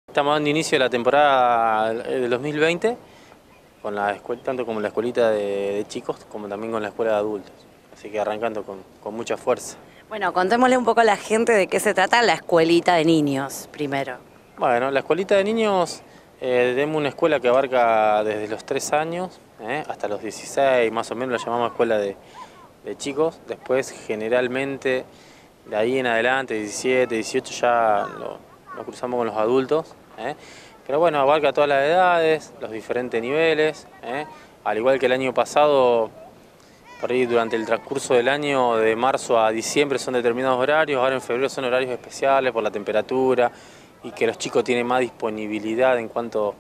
Estamos dando inicio a la temporada del 2020, con tanto como la escuelita de chicos como también con la escuela de adultos. Así que arrancando con mucha fuerza. Bueno, contémosle un poco a la gente de qué se trata la escuelita de niños, primero. Bueno, la escuelita de niños, tenemos una escuela que abarca desde los 3 años hasta los 16, más o menos la llamamos escuela de chicos. Después generalmente de ahí en adelante, 17, 18 ya lo cruzamos con los adultos. Pero bueno, abarca todas las edades, los diferentes niveles. Al igual que el año pasado, por ahí durante el transcurso del año, de marzo a diciembre son determinados horarios, ahora en febrero son horarios especiales por la temperatura y que los chicos tienen más disponibilidad en cuanto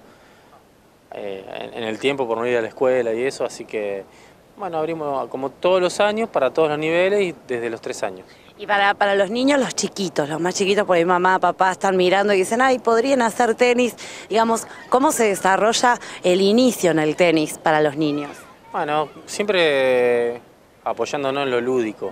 en el tiempo por no ir a la escuela y eso, así que bueno, abrimos como todos los años para todos los niveles y desde los 3 años. Y para los niños, los chiquitos, los más chiquitos, por ahí mamá, papá están mirando y dicen, ay, podrían hacer tenis. Digamos, ¿cómo se desarrolla el inicio en el tenis para los niños? Bueno, siempre apoyándonos en lo lúdico.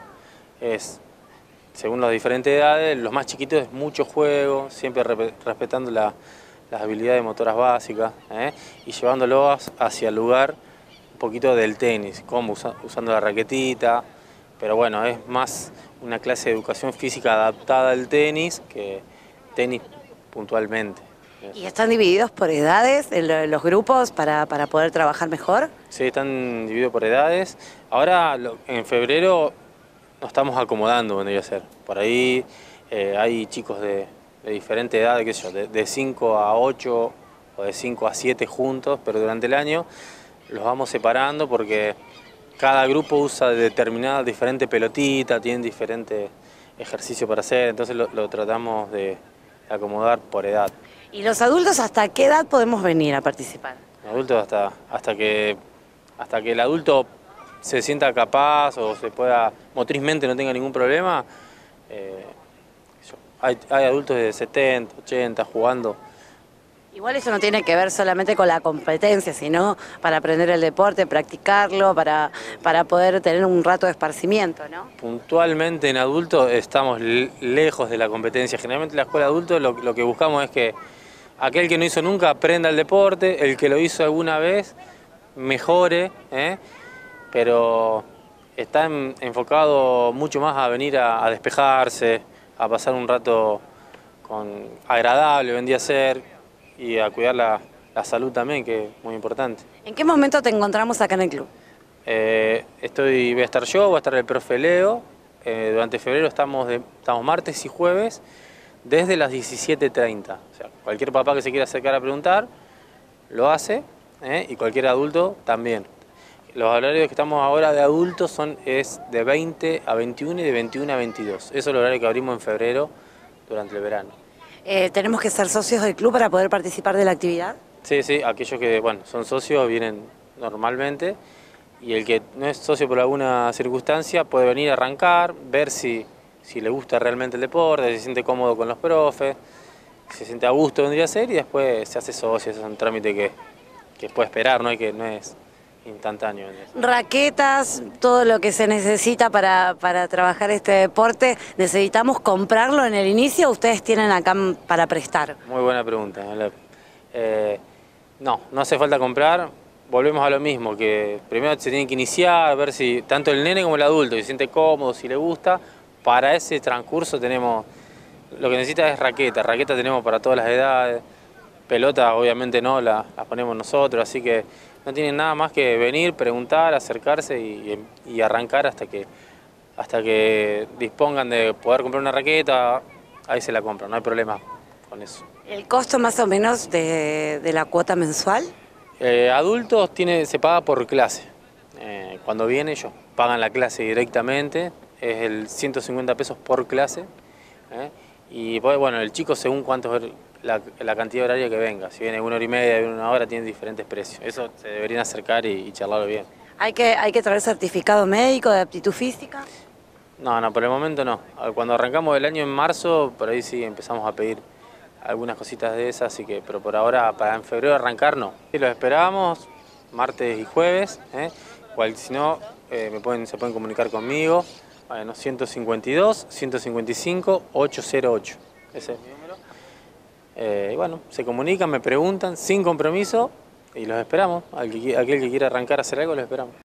Según las diferentes edades, los más chiquitos es mucho juego, siempre respetando las habilidades motoras básicas y llevándolos hacia el lugar un poquito del tenis, como usando la raquetita, pero bueno, es más una clase de educación física adaptada al tenis que tenis puntualmente. ¿Y están divididos por edades en los grupos para poder trabajar mejor? Sí, están divididos por edades. Ahora, en febrero, nos estamos acomodando, vendría a ser. Por ahí hay chicos de diferente edad, qué sé yo, de 5 a 8 o de 5 a 7 juntos, pero durante el año los vamos separando porque cada grupo usa determinada diferente pelotita, tienen diferentes ejercicios para hacer, entonces lo tratamos de acomodar por edad. ¿Y los adultos hasta qué edad podemos venir a participar? Adultos hasta que el adulto se sienta capaz o se pueda, motrizmente no tenga ningún problema. Hay adultos de 70, 80 jugando. Igual eso no tiene que ver solamente con la competencia, sino para aprender el deporte, practicarlo, para poder tener un rato de esparcimiento, ¿no? Puntualmente en adultos estamos lejos de la competencia. Generalmente en la escuela de adultos lo que buscamos es que aquel que no hizo nunca aprenda el deporte, el que lo hizo alguna vez mejore, pero está enfocado mucho más a venir a despejarse, a pasar un rato agradable, vendría a ser, y a cuidar la salud también, que es muy importante. ¿En qué momento te encontramos acá en el club? Voy a estar yo, va a estar el profe Leo. Durante febrero estamos martes y jueves desde las 17:30. O sea, cualquier papá que se quiera acercar a preguntar, lo hace, y cualquier adulto también. Los horarios que estamos ahora de adultos es de 20 a 21 y de 21 a 22. Eso es el horario que abrimos en febrero durante el verano. ¿Tenemos que ser socios del club para poder participar de la actividad? Sí, aquellos que son socios vienen normalmente y el que no es socio por alguna circunstancia puede venir a arrancar, ver si le gusta realmente el deporte, si se siente cómodo con los profes, si se siente a gusto vendría a ser y después se hace socio, es un trámite que puede esperar, no es instantáneo. Raquetas, todo lo que se necesita para trabajar este deporte, ¿necesitamos comprarlo en el inicio o ustedes tienen acá para prestar? Muy buena pregunta. No hace falta comprar, volvemos a lo mismo, que primero se tiene que iniciar, ver si tanto el nene como el adulto se siente cómodo, si le gusta. Para ese transcurso tenemos, lo que necesita es raqueta tenemos para todas las edades, pelota obviamente no, las ponemos nosotros, así que no tienen nada más que venir, preguntar, acercarse y arrancar hasta que dispongan de poder comprar una raqueta, ahí se la compran, no hay problema con eso. ¿El costo más o menos de la cuota mensual? Adultos se paga por clase. Cuando viene ellos pagan la clase directamente, es el 150 pesos por clase. Y bueno, el chico según cuánto es la cantidad horaria que venga. Si viene 1 hora y media, viene 1 hora, tiene diferentes precios. Eso se deberían acercar y charlarlo bien. ¿Hay que traer certificado médico de aptitud física? No, por el momento no. Cuando arrancamos el año en marzo, por ahí sí empezamos a pedir algunas cositas de esas, así que, pero por ahora, para en febrero arrancar, no. Y los esperamos martes y jueves, si no, se pueden comunicar conmigo, 152, 155, 808, ese es mi número. Y bueno, se comunican, me preguntan, sin compromiso, y los esperamos. Aquel que quiera arrancar a hacer algo, los esperamos.